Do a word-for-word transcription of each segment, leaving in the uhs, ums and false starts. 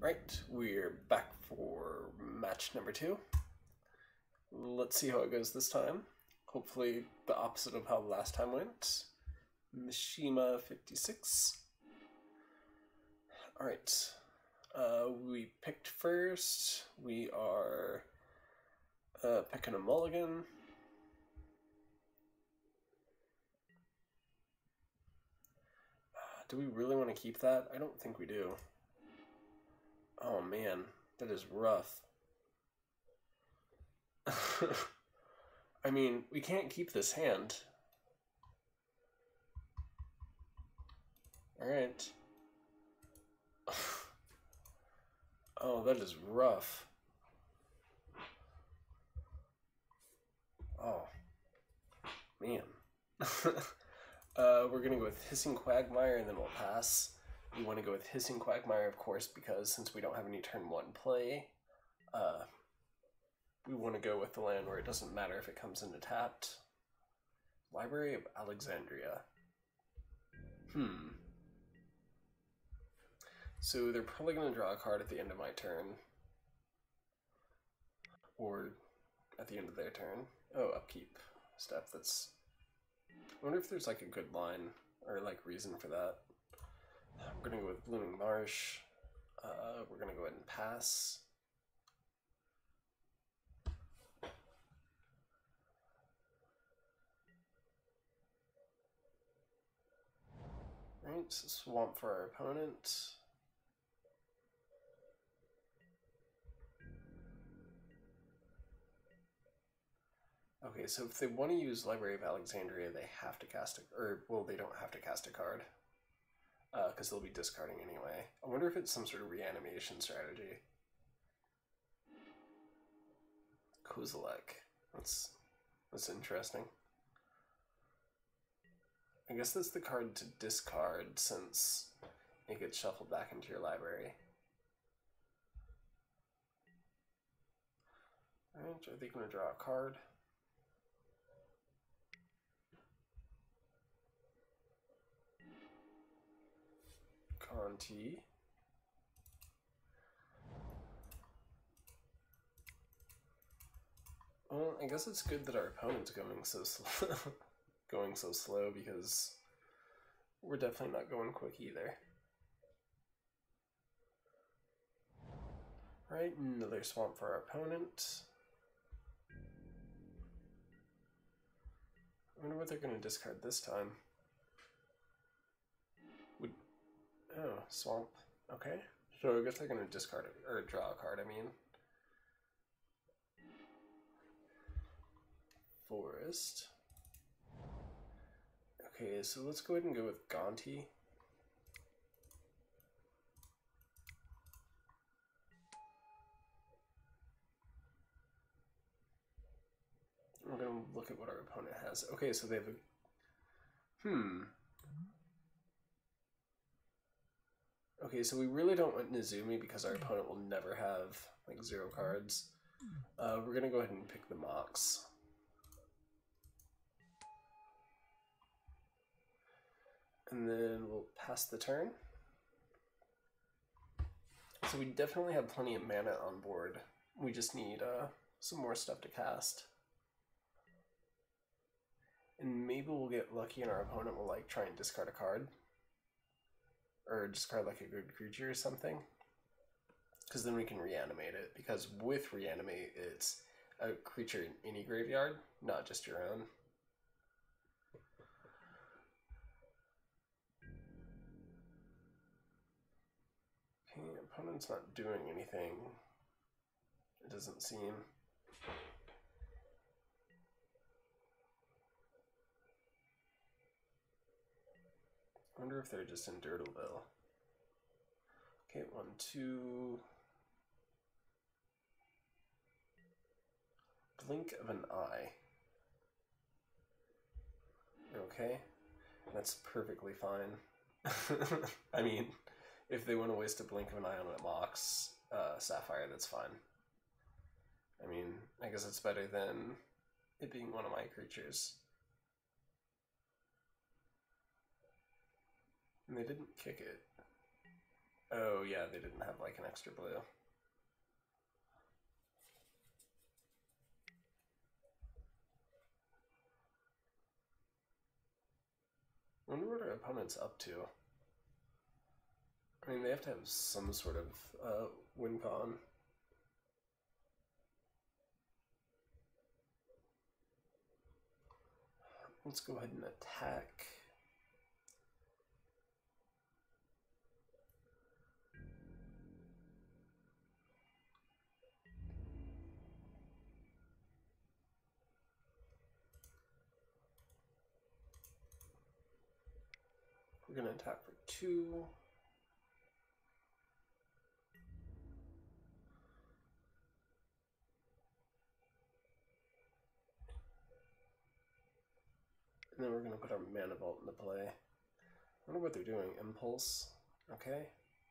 Right, we're back for match number two. Let's see how it goes this time. Hopefully the opposite of how the last time went. Mishima fifty-six. Alright, uh, we picked first. We are uh, picking a mulligan. Uh, do we really want to keep that? I don't think we do. Oh man, that is rough. I mean, we can't keep this hand. Alright. Oh, that is rough. Oh. Man. uh, we're gonna go with Hissing Quagmire and then we'll pass. We want to go with Hissing Quagmire, of course, because since we don't have any turn one play, uh, we want to go with the land where it doesn't matter if it comes into tapped. Library of Alexandria. Hmm. So they're probably going to draw a card at the end of my turn. Or at the end of their turn. Oh, upkeep step. That's... I wonder if there's like a good line or like reason for that. We're going to go with Blooming Marsh. Uh, we're going to go ahead and pass. Right, so swamp for our opponent. Okay, so if they want to use Library of Alexandria, they have to cast a... Or, well, they don't have to cast a card. Because uh, they'll be discarding anyway. I wonder if it's some sort of reanimation strategy. Kozilek. That's, that's interesting. I guess that's the card to discard since it gets shuffled back into your library. Alright, are they going to draw a card? Conti. Well, I guess it's good that our opponent's going so slow, going so slow because we're definitely not going quick either. Right, another swamp for our opponent. I wonder what they're going to discard this time. Would Oh, swamp. Okay. So I guess they're going to discard it, or draw a card, I mean. Forest. Okay, so let's go ahead and go with Gonti. We're going to look at what our opponent has. Okay, so they have a... Hmm... Okay, so we really don't want Nezumi because our opponent will never have like zero cards. Uh, we're gonna go ahead and pick the Mox. And then we'll pass the turn. So we definitely have plenty of mana on board. We just need uh, some more stuff to cast. And maybe we'll get lucky and our opponent will like try and discard a card. Or discard like a good creature or something. Because then we can reanimate it. Because with reanimate, it's a creature in any graveyard, not just your own. Okay, opponent's not doing anything. It doesn't seem. I wonder if they're just in Dirtleville. Okay, one, two. Blink of an eye. Okay, that's perfectly fine. I mean, if they want to waste a blink of an eye on a Mox uh, Sapphire, that's fine. I mean, I guess it's better than it being one of my creatures. And they didn't kick it. Oh yeah, they didn't have like an extra blue. I wonder what our opponent's up to. I mean, they have to have some sort of uh, win con. Let's go ahead and attack. We're going to attack for two. And then we're going to put our Mana Vault into play. I wonder what they're doing. Impulse. Okay.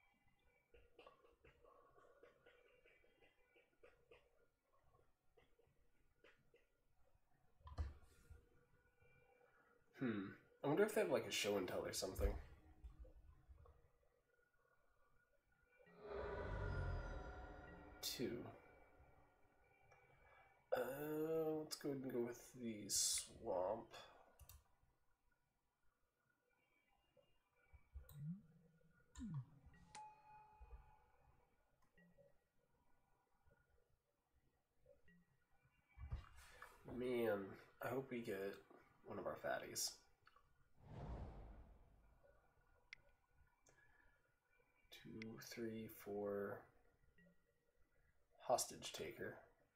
Hmm. I wonder if they have like a show and tell or something. Two. Uh, let's go ahead and go with the swamp. Man, I hope we get one of our fatties. Two, three, four. Hostage taker.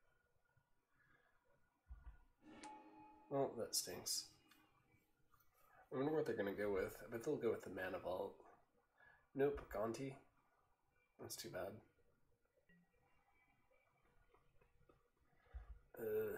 Well, that stinks. I wonder what they're going to go with. I bet they'll go with the Mana Vault. Nope, Gonti. That's too bad. Uh...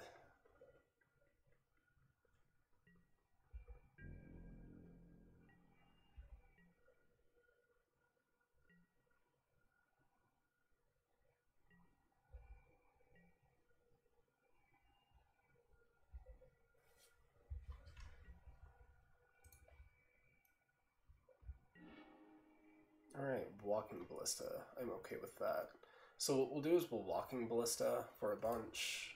Alright, Walking Ballista. I'm okay with that. So what we'll do is we'll Walking Ballista for a bunch.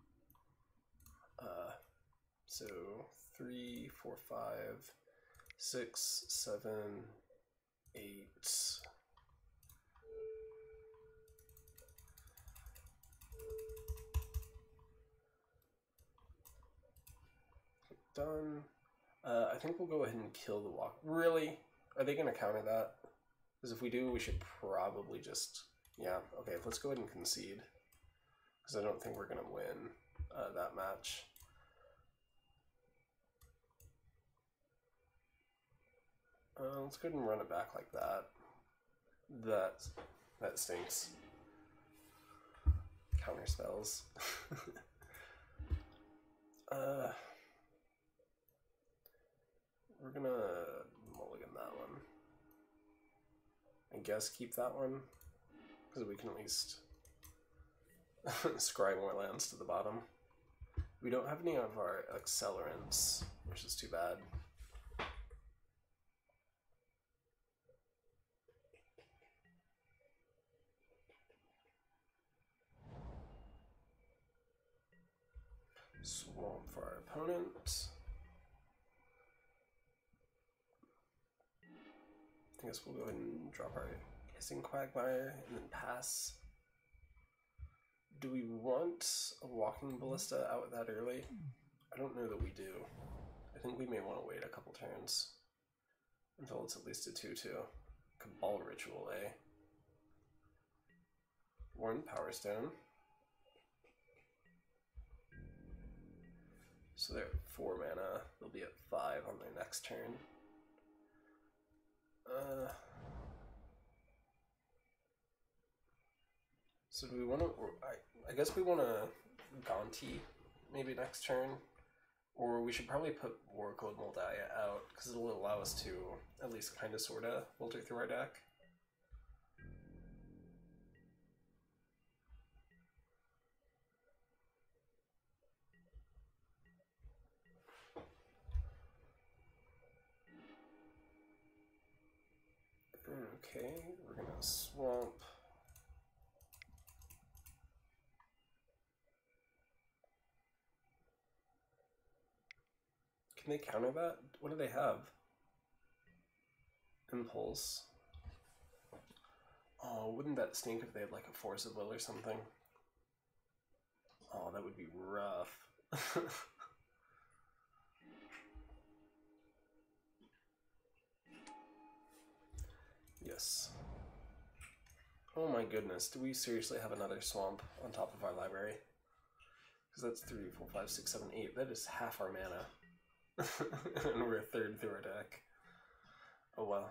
Uh, so three, four, five, six, seven, eight. Done. Uh, I think we'll go ahead and kill the walk. Really? Are they going to counter that? Because if we do, we should probably just... Yeah, okay, let's go ahead and concede. Because I don't think we're going to win uh, that match. Uh, let's go ahead and run it back like that. That, that stinks. Counter spells. uh, we're going to mulligan that one. I guess keep that one, because we can at least scry more lands to the bottom. We don't have any of our accelerants, which is too bad. Swamp for our opponent. I guess we'll go ahead and drop our Hissing Quagmire and then pass. Do we want a Walking Ballista out that early? I don't know that we do. I think we may want to wait a couple turns until it's at least a two two. Cabal Ritual, eh? One Power Stone. So they're at four mana. They'll be at five on their next turn. Uh, so do we want to? I, I guess we want to Gonti maybe next turn, or we should probably put War Code Moldiah out because it'll allow us to at least kind of sorta filter through our deck. Okay, we're gonna swamp. Can they counter that? What do they have? Impulse. Oh, wouldn't that stink if they had like a Force of Will or something? Oh, that would be rough. Yes. Oh my goodness, do we seriously have another swamp on top of our library? Because that's three, four, five, six, seven, eight. That is half our mana. And we're a third through our deck. Oh well.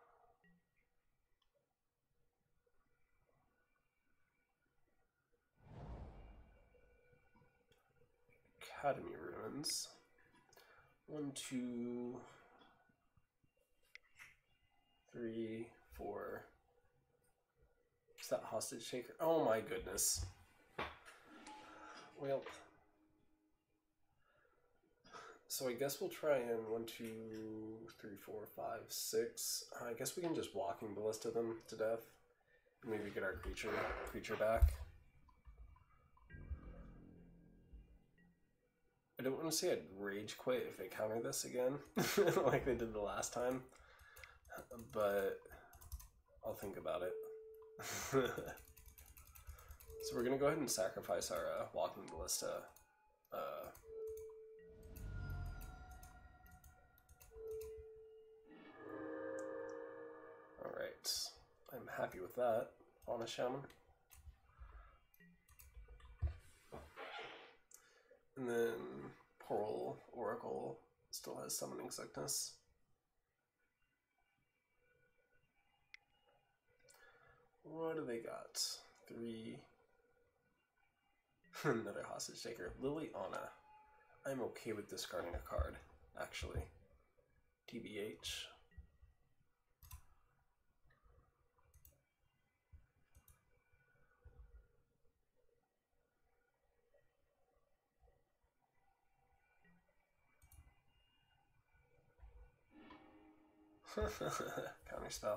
Academy Ruins. One, two, three, four. Is that Hostage Taker? Oh my goodness. Well. So I guess we'll try in one, two, three, four, five, six. Uh, I guess we can just Walking Ballista them to death. Maybe get our creature creature back. I don't want to say I'd rage quit if they counter this again, like they did the last time, but I'll think about it. So we're gonna go ahead and sacrifice our uh, Walking Ballista. Uh, Alright, I'm happy with that. Fauna Shaman. And then Pearl Oracle still has Summoning Sickness. What do they got? Three. Another Hostage Taker. Liliana. I'm okay with discarding a card, actually. T B H. Counter spell.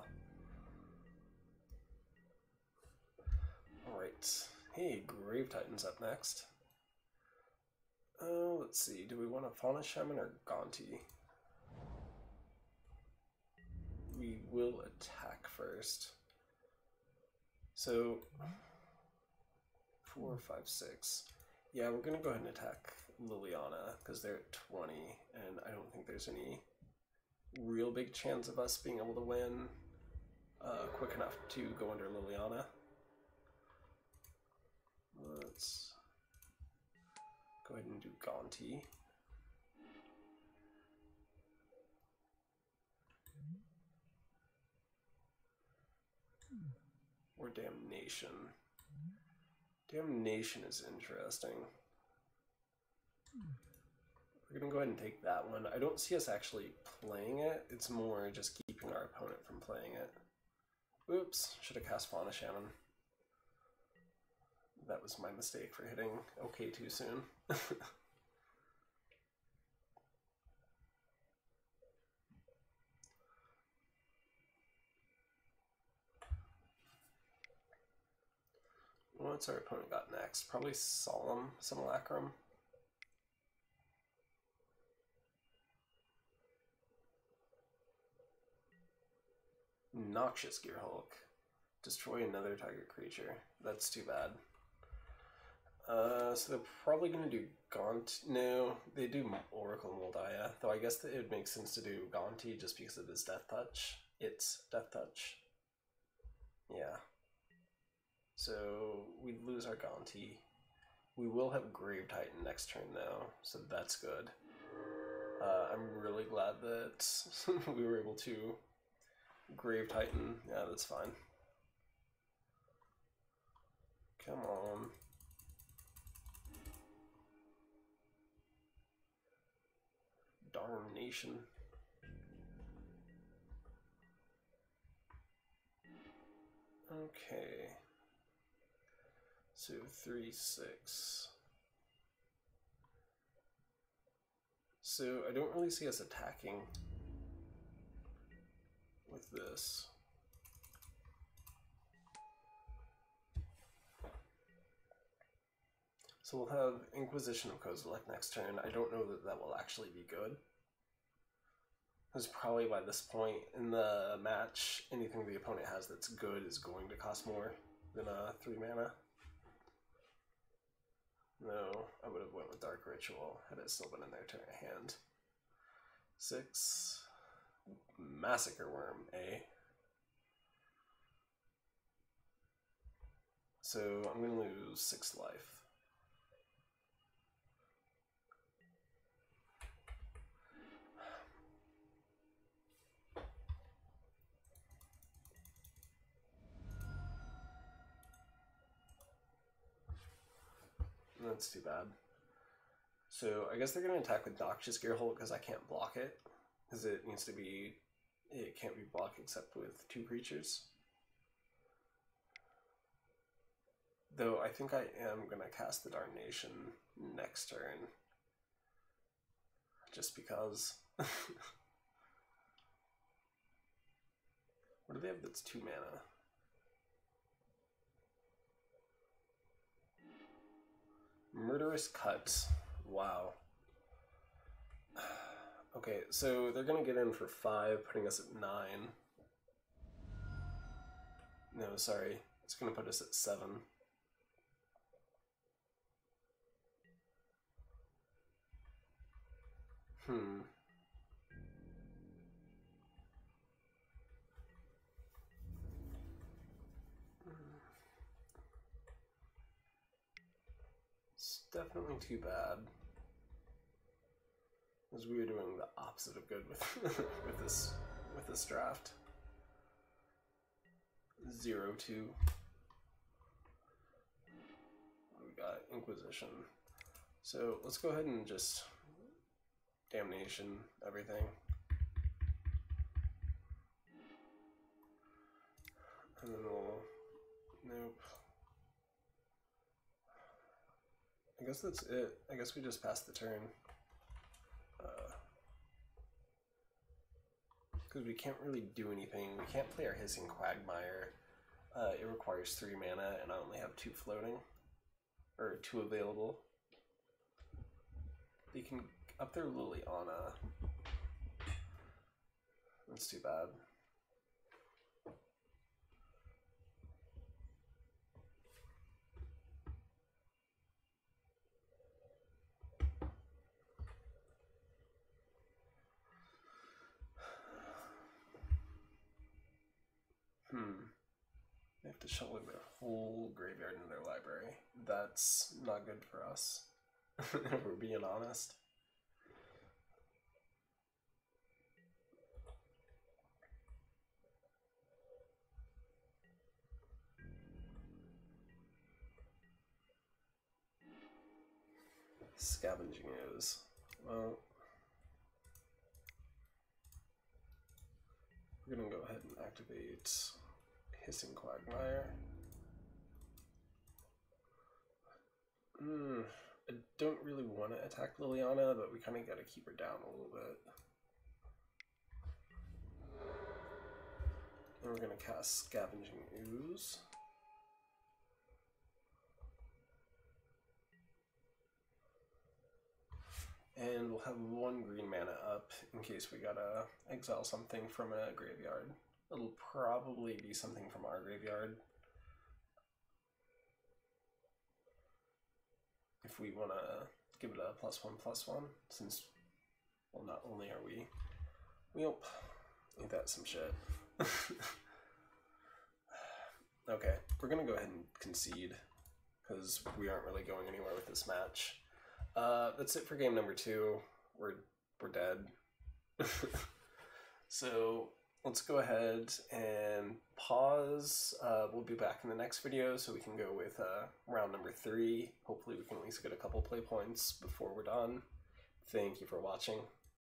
Alright. Hey, Grave Titan's up next. Oh, uh, let's see. Do we want a Fauna Shaman or Gonti? We will attack first. So, four, five, six. Yeah, we're gonna go ahead and attack Liliana because they're at twenty, and I don't think there's any real big chance of us being able to win uh, quick enough to go under Liliana. Let's go ahead and do Gonti. Or Damnation. Damnation is interesting. We're gonna go ahead and take that one. I don't see us actually playing it. It's more just keeping our opponent from playing it. Oops, should have cast Fauna Shaman. That was my mistake for hitting okay too soon. What's our opponent got next? Probably Solemn Simulacrum. Noxious Gearhulk. Destroy another target creature. That's too bad. Uh, so they're probably going to do Gaunt. No, they do Oracle Moldiah. Though I guess that it would make sense to do Gonti just because of his Death Touch. It's Death Touch. Yeah. So we lose our Gonti. We will have Grave Titan next turn though, so that's good. Uh, I'm really glad that we were able to Grave Titan. Yeah, that's fine. Come on. Darnation. Okay. So three, six. So I don't really see us attacking with this. So we'll have Inquisition of Kozilek next turn. I don't know that that will actually be good. Because probably by this point in the match, anything the opponent has that's good is going to cost more than a three mana. No, I would have went with Dark Ritual had it still been in their turn hand. Six. Massacre Worm, eh? So I'm going to lose six life. That's too bad. So I guess they're going to attack with Noxious Gearhulk because I can't block it. Because it needs to be... It can't be blocked except with two creatures. Though I think I am going to cast the Darnation next turn. Just because. What do they have that's two mana? Murderous Cut. Wow. Okay, so they're gonna get in for five, putting us at nine. No, sorry. It's gonna put us at seven. Hmm. It's definitely too bad. Because we are doing the opposite of good with with this with this draft. Zero two. We got Inquisition. So let's go ahead and just Damnation everything. And then we'll nope. I guess that's it. I guess we just passed the turn. Because uh, we can't really do anything. We can't play our Hissing Quagmire. Uh, it requires three mana, and I only have two floating. Or two available. They can up their Liliana. That's too bad. Hmm. They have to shovel their whole graveyard in their library. That's not good for us, if we're being honest. Scavenging Ooze. Well, we're gonna go ahead and activate Hissing Quagmire. Mm, I don't really want to attack Liliana, but we kind of got to keep her down a little bit. And we're gonna cast Scavenging Ooze. And we'll have one green mana up in case we gotta exile something from a graveyard. It'll probably be something from our graveyard. If we wanna give it a plus one plus one, since, well, not only are we, we'll ain't that some shit. Okay, we're gonna go ahead and concede, because we aren't really going anywhere with this match. Uh, that's it for game number two. We're we're dead. So let's go ahead and pause. Uh, we'll be back in the next video so we can go with uh, round number three. Hopefully we can at least get a couple play points before we're done. Thank you for watching.